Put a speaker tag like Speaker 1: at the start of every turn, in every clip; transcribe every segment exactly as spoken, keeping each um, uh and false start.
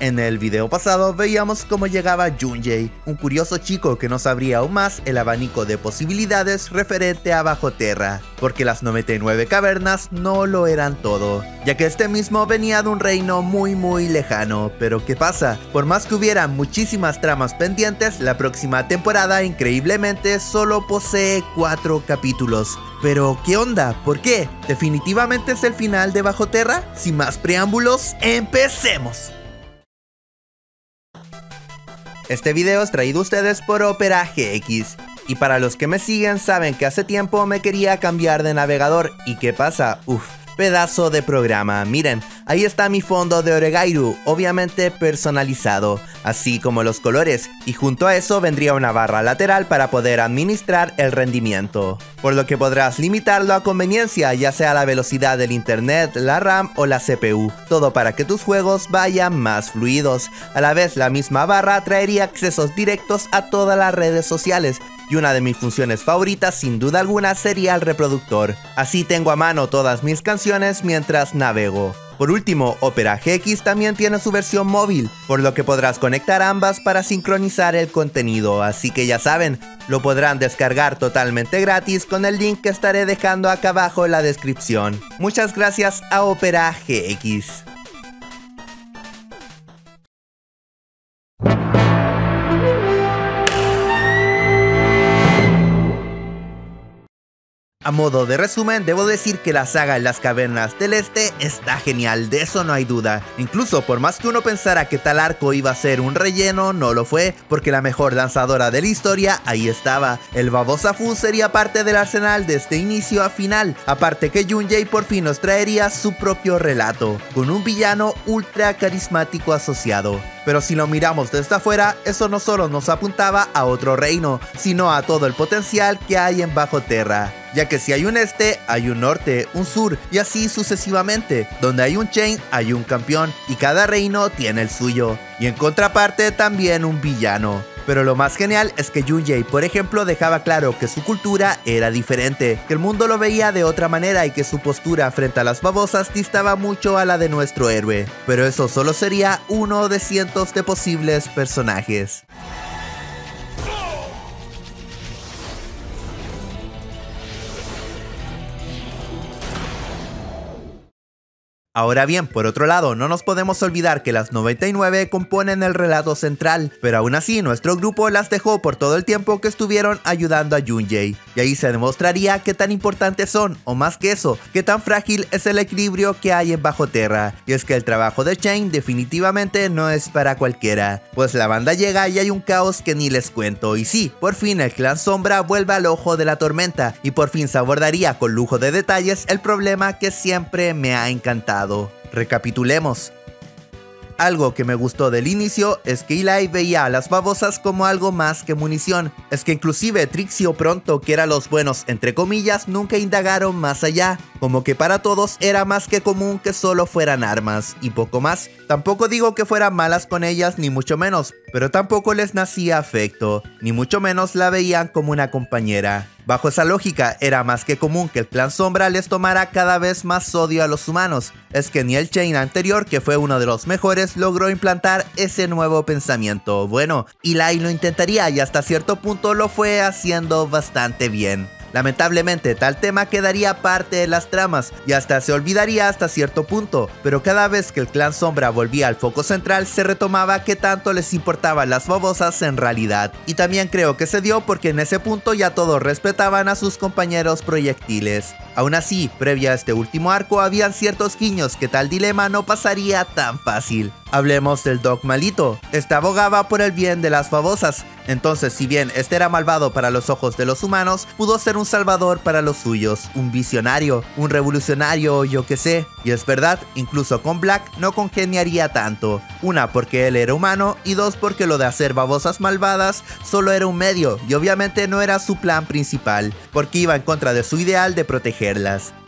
Speaker 1: En el video pasado veíamos cómo llegaba Yunjay, un curioso chico que nos abría aún más el abanico de posibilidades referente a Bajoterra, porque las noventa y nueve cavernas no lo eran todo, ya que este mismo venía de un reino muy muy lejano. Pero ¿qué pasa? Por más que hubiera muchísimas tramas pendientes, la próxima temporada increíblemente solo posee cuatro capítulos. Pero ¿qué onda? ¿Por qué? ¿Definitivamente es el final de Bajoterra? Sin más preámbulos, ¡empecemos! Este video es traído a ustedes por Opera G X. Y para los que me siguen saben que hace tiempo me quería cambiar de navegador. ¿Y qué pasa? Uf, pedazo de programa. Miren, ahí está mi fondo de Oregairu, obviamente personalizado, así como los colores, y junto a eso vendría una barra lateral para poder administrar el rendimiento, por lo que podrás limitarlo a conveniencia, ya sea la velocidad del internet, la RAM o la C P U, todo para que tus juegos vayan más fluidos. A la vez, la misma barra traería accesos directos a todas las redes sociales, y una de mis funciones favoritas sin duda alguna sería el reproductor. Así tengo a mano todas mis canciones mientras navego. Por último, Opera G X también tiene su versión móvil, por lo que podrás conectar ambas para sincronizar el contenido, así que ya saben, lo podrán descargar totalmente gratis con el link que estaré dejando acá abajo en la descripción. Muchas gracias a Opera G X. A modo de resumen, debo decir que la saga en las cavernas del este está genial, de eso no hay duda. Incluso por más que uno pensara que tal arco iba a ser un relleno, no lo fue, porque la mejor lanzadora de la historia ahí estaba. El Babosa Fu sería parte del arsenal desde inicio a final, aparte que Yunjay por fin nos traería su propio relato, con un villano ultra carismático asociado. Pero si lo miramos desde afuera, eso no solo nos apuntaba a otro reino, sino a todo el potencial que hay en Bajoterra, ya que si hay un este, hay un norte, un sur y así sucesivamente. Donde hay un Chain, hay un campeón y cada reino tiene el suyo, y en contraparte también un villano. Pero lo más genial es que Yunjay, por ejemplo, dejaba claro que su cultura era diferente, que el mundo lo veía de otra manera y que su postura frente a las babosas distaba mucho a la de nuestro héroe. Pero eso solo sería uno de cientos de posibles personajes. Ahora bien, por otro lado, no nos podemos olvidar que las noventa y nueve componen el relato central, pero aún así nuestro grupo las dejó por todo el tiempo que estuvieron ayudando a Yunjay, y ahí se demostraría qué tan importantes son, o más que eso, qué tan frágil es el equilibrio que hay en Bajoterra. Y es que el trabajo de Chain definitivamente no es para cualquiera, pues la banda llega y hay un caos que ni les cuento, y sí, por fin el clan Sombra vuelve al ojo de la tormenta, y por fin se abordaría con lujo de detalles el problema que siempre me ha encantado. Recapitulemos. Algo que me gustó del inicio es que Eli veía a las babosas como algo más que munición. Es que inclusive Trixie o Pronto, que eran los buenos entre comillas, nunca indagaron más allá. Como que para todos era más que común que solo fueran armas, y poco más. Tampoco digo que fueran malas con ellas, ni mucho menos, pero tampoco les nacía afecto, ni mucho menos la veían como una compañera. Bajo esa lógica, era más que común que el clan Sombra les tomara cada vez más odio a los humanos. Es que ni el Chain anterior, que fue uno de los mejores, logró implantar ese nuevo pensamiento. Bueno, Eli lo intentaría y hasta cierto punto lo fue haciendo bastante bien. Lamentablemente tal tema quedaría parte de las tramas y hasta se olvidaría hasta cierto punto, pero cada vez que el clan Sombra volvía al foco central se retomaba qué tanto les importaban las babosas en realidad, y también creo que se dio porque en ese punto ya todos respetaban a sus compañeros proyectiles. Aún así, previo a este último arco habían ciertos guiños que tal dilema no pasaría tan fácil. Hablemos del Doc Malito. Este abogaba por el bien de las babosas. Entonces, si bien este era malvado para los ojos de los humanos, pudo ser un salvador para los suyos, un visionario, un revolucionario, yo que sé. Y es verdad, incluso con Black no congeniaría tanto. Una, porque él era humano, y dos, porque lo de hacer babosas malvadas solo era un medio, y obviamente no era su plan principal, porque iba en contra de su ideal de protegerlas.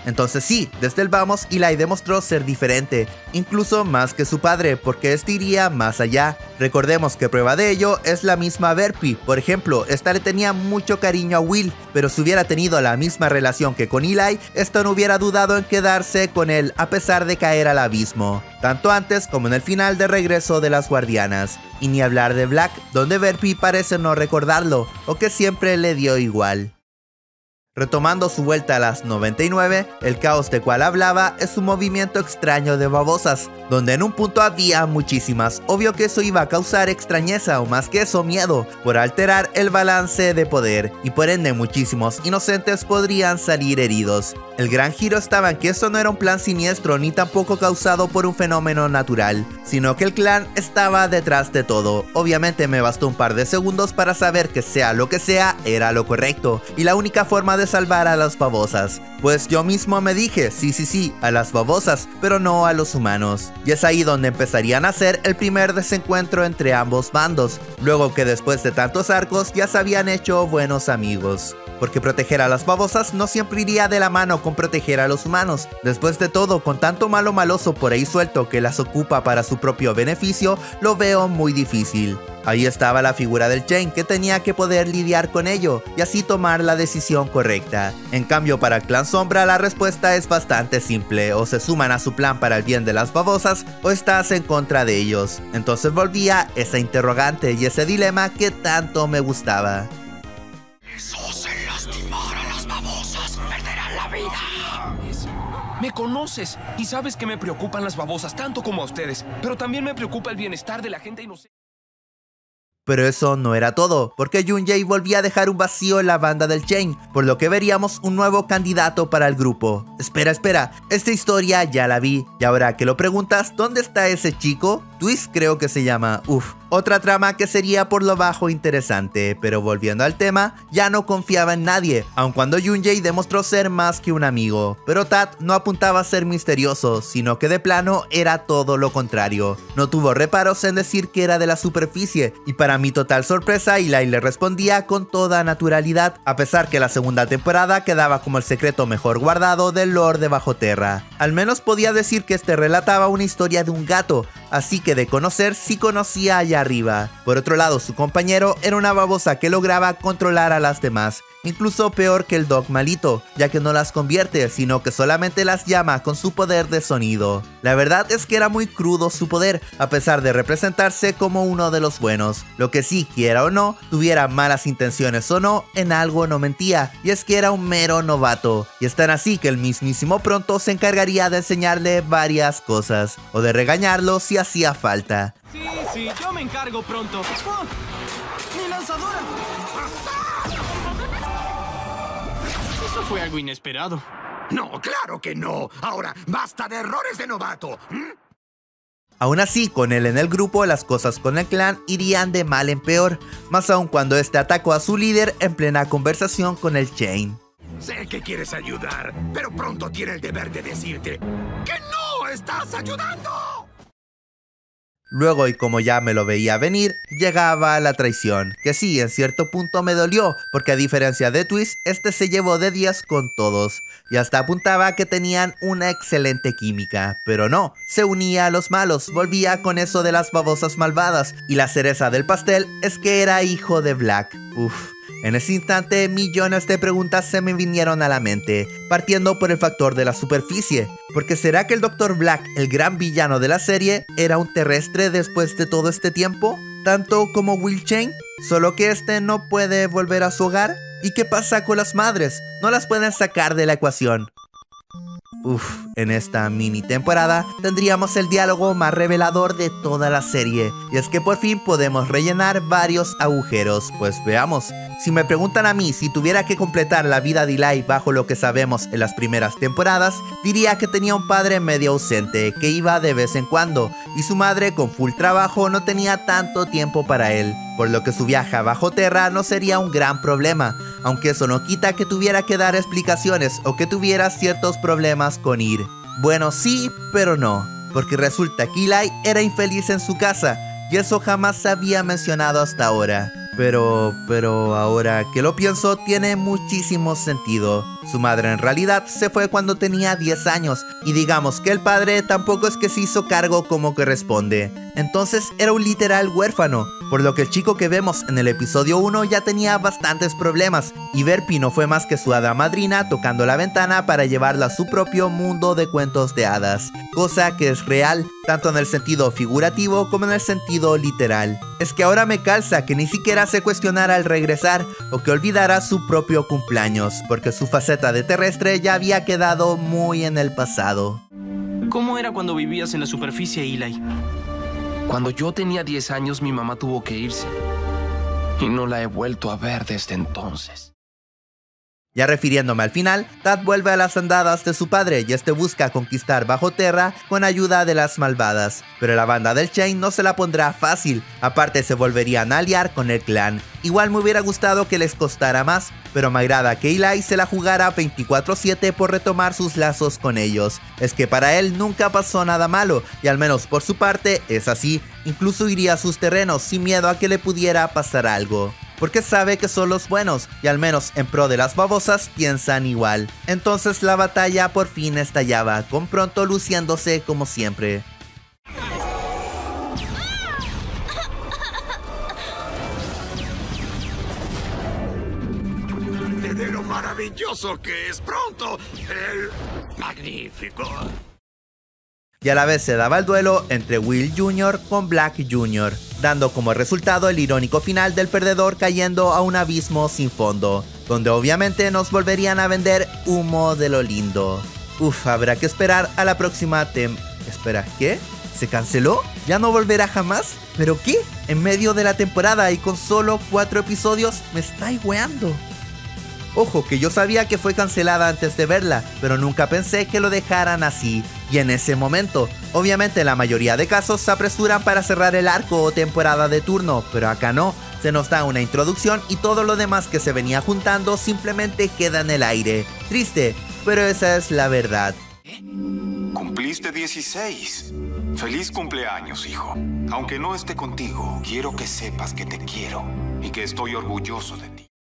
Speaker 1: Entonces sí, desde el vamos Eli demostró ser diferente, incluso más que su padre, porque este iría más allá. Recordemos que prueba de ello es la misma Verpi. Por ejemplo, esta le tenía mucho cariño a Will, pero si hubiera tenido la misma relación que con Eli, esta no hubiera dudado en quedarse con él a pesar de caer al abismo, tanto antes como en el final de Regreso de las Guardianas. Y ni hablar de Black, donde Verpi parece no recordarlo, o que siempre le dio igual. Retomando su vuelta a las noventa y nueve, el caos de cual hablaba es un movimiento extraño de babosas, donde en un punto había muchísimas. Obvio que eso iba a causar extrañeza o más que eso miedo, por alterar el balance de poder, y por ende muchísimos inocentes podrían salir heridos. El gran giro estaba en que eso no era un plan siniestro ni tampoco causado por un fenómeno natural, sino que el clan estaba detrás de todo. Obviamente me bastó un par de segundos para saber que sea lo que sea, era lo correcto, y la única forma de salvar a las babosas. Pues yo mismo me dije, sí sí sí, a las babosas, pero no a los humanos. Y es ahí donde empezarían a hacer el primer desencuentro entre ambos bandos, luego que después de tantos arcos ya se habían hecho buenos amigos. Porque proteger a las babosas no siempre iría de la mano con proteger a los humanos. Después de todo, con tanto malo maloso por ahí suelto que las ocupa para su propio beneficio, lo veo muy difícil. Ahí estaba la figura del Chain, que tenía que poder lidiar con ello y así tomar la decisión correcta. En cambio, para el Clan Sombra la respuesta es bastante simple: o se suman a su plan para el bien de las babosas o estás en contra de ellos. Entonces volvía esa interrogante y ese dilema que tanto me gustaba.
Speaker 2: Me conoces y sabes que me preocupan las babosas tanto como a ustedes, pero también me preocupa el bienestar de la gente inocente.
Speaker 1: Pero eso no era todo, porque Junjae volvía a dejar un vacío en la banda del Chain, por lo que veríamos un nuevo candidato para el grupo. Espera, espera, esta historia ya la vi, y ahora que lo preguntas, ¿dónde está ese chico? Twist creo que se llama. Uf, otra trama que sería por lo bajo interesante, pero volviendo al tema, ya no confiaba en nadie, aun cuando Junjae demostró ser más que un amigo. Pero Tat no apuntaba a ser misterioso, sino que de plano era todo lo contrario. No tuvo reparos en decir que era de la superficie, y para mi total sorpresa, Eli le respondía con toda naturalidad, a pesar que la segunda temporada quedaba como el secreto mejor guardado del lore de Bajoterra. Al menos podía decir que este relataba una historia de un gato, así que de conocer sí conocía allá arriba. Por otro lado, su compañero era una babosa que lograba controlar a las demás, incluso peor que el Dog malito, ya que no las convierte, sino que solamente las llama con su poder de sonido. La verdad es que era muy crudo su poder, a pesar de representarse como uno de los buenos. Lo que sí, quiera o no, tuviera malas intenciones o no, en algo no mentía, y es que era un mero novato. Y es tan así que el mismísimo Pronto se encargaría de enseñarle varias cosas, o de regañarlo si hacía falta.
Speaker 3: Sí, sí, yo me encargo Pronto. ¡Oh! ¡Mi lanzadora! Eso fue algo inesperado.
Speaker 4: No, claro que no. Ahora, basta de errores de novato. ¿Mm?
Speaker 1: Aún así, con él en el grupo, las cosas con el clan irían de mal en peor, más aún cuando este atacó a su líder en plena conversación con el Chain.
Speaker 4: Sé que quieres ayudar, pero Pronto tiene el deber de decirte que no estás ayudando.
Speaker 1: Luego, y como ya me lo veía venir, llegaba la traición, que sí, en cierto punto me dolió, porque a diferencia de Twist, este se llevó de diez con todos, y hasta apuntaba que tenían una excelente química, pero no, se unía a los malos, volvía con eso de las babosas malvadas, y la cereza del pastel es que era hijo de Black. Uff. En ese instante, millones de preguntas se me vinieron a la mente, partiendo por el factor de la superficie. Porque ¿será que el doctor Black, el gran villano de la serie, era un terrestre después de todo este tiempo? ¿Tanto como Will Chain? ¿Solo que este no puede volver a su hogar? ¿Y qué pasa con las madres? ¿No las pueden sacar de la ecuación? Uff, en esta mini temporada tendríamos el diálogo más revelador de toda la serie, y es que por fin podemos rellenar varios agujeros. Pues veamos. Si me preguntan a mí si tuviera que completar la vida de Eli bajo lo que sabemos en las primeras temporadas, diría que tenía un padre medio ausente, que iba de vez en cuando, y su madre con full trabajo no tenía tanto tiempo para él, por lo que su viaje a Bajoterra no sería un gran problema, aunque eso no quita que tuviera que dar explicaciones o que tuviera ciertos problemas con ir. Bueno, sí, pero no, porque resulta que Eli era infeliz en su casa, y eso jamás se había mencionado hasta ahora. Pero, pero ahora que lo pienso, tiene muchísimo sentido. Su madre en realidad se fue cuando tenía diez años, y digamos que el padre tampoco es que se hizo cargo como corresponde. Entonces era un literal huérfano, por lo que el chico que vemos en el episodio uno ya tenía bastantes problemas, y Verpi no fue más que su hada madrina tocando la ventana para llevarla a su propio mundo de cuentos de hadas, cosa que es real, tanto en el sentido figurativo como en el sentido literal. Es que ahora me calza que ni siquiera se cuestionara al regresar o que olvidara su propio cumpleaños, porque su faceta de terrestre ya había quedado muy en el pasado.
Speaker 3: ¿Cómo era cuando vivías en la superficie, Eli?
Speaker 2: Cuando yo tenía diez años, mi mamá tuvo que irse. Y no la he vuelto a ver desde entonces.
Speaker 1: Ya refiriéndome al final, Tad vuelve a las andadas de su padre y este busca conquistar Bajo Terra con ayuda de las malvadas, pero la banda del Chain no se la pondrá fácil, aparte se volverían a aliar con el clan. Igual me hubiera gustado que les costara más, pero me agrada que Eli se la jugara veinticuatro siete por retomar sus lazos con ellos. Es que para él nunca pasó nada malo, y al menos por su parte es así, incluso iría a sus terrenos sin miedo a que le pudiera pasar algo. Porque sabe que son los buenos, y al menos en pro de las babosas piensan igual. Entonces la batalla por fin estallaba, con Pronto luciéndose como siempre.
Speaker 4: De lo maravilloso que es Pronto, el magnífico.
Speaker 1: Y a la vez se daba el duelo entre Will junior con Black junior, dando como resultado el irónico final del perdedor cayendo a un abismo sin fondo, donde obviamente nos volverían a vender humo de lo lindo. Uf, habrá que esperar a la próxima tem... Espera, ¿qué? ¿Se canceló? ¿Ya no volverá jamás? ¿Pero qué? ¿En medio de la temporada y con solo cuatro episodios? Me estáis weando. Ojo, que yo sabía que fue cancelada antes de verla, pero nunca pensé que lo dejaran así. Y en ese momento, obviamente en la mayoría de casos se apresuran para cerrar el arco o temporada de turno, pero acá no. Se nos da una introducción y todo lo demás que se venía juntando simplemente queda en el aire. Triste, pero esa es la verdad.
Speaker 5: Cumpliste dieciséis. Feliz cumpleaños, hijo. Aunque no esté contigo, quiero que sepas que te quiero y que estoy orgulloso de ti.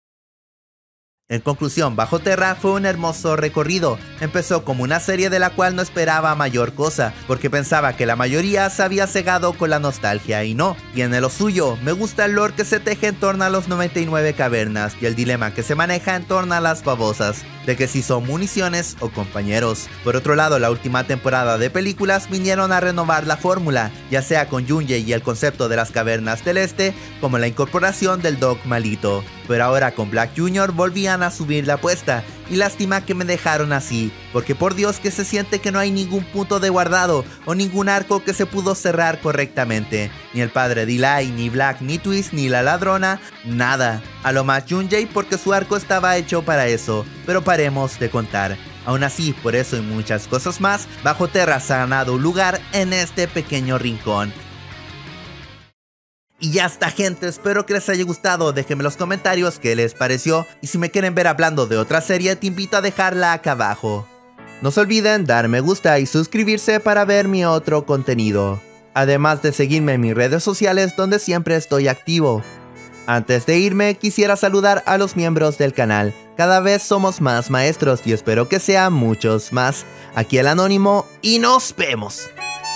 Speaker 1: En conclusión, Bajo Terra fue un hermoso recorrido. Empezó como una serie de la cual no esperaba mayor cosa, porque pensaba que la mayoría se había cegado con la nostalgia y no, tiene lo suyo. Me gusta el lore que se teje en torno a los noventa y nueve cavernas y el dilema que se maneja en torno a las babosas, de que si son municiones o compañeros. Por otro lado, la última temporada de películas vinieron a renovar la fórmula, ya sea con Junjie y el concepto de las cavernas del este, como la incorporación del Dog malito. Pero ahora con Black junior volvían a subir la apuesta, y lástima que me dejaron así, porque por Dios que se siente que no hay ningún punto de guardado o ningún arco que se pudo cerrar correctamente. Ni el padre de Eli, ni Black, ni Twist, ni la ladrona, nada. A lo más Junjie porque su arco estaba hecho para eso, pero paremos de contar. Aún así, por eso y muchas cosas más, Bajo Terra se ha ganado un lugar en este pequeño rincón. Y ya está, gente, espero que les haya gustado, déjenme en los comentarios qué les pareció, y si me quieren ver hablando de otra serie te invito a dejarla acá abajo. No se olviden dar me gusta y suscribirse para ver mi otro contenido, además de seguirme en mis redes sociales donde siempre estoy activo. Antes de irme quisiera saludar a los miembros del canal, cada vez somos más maestros y espero que sean muchos más. Aquí el Anónimo y nos vemos.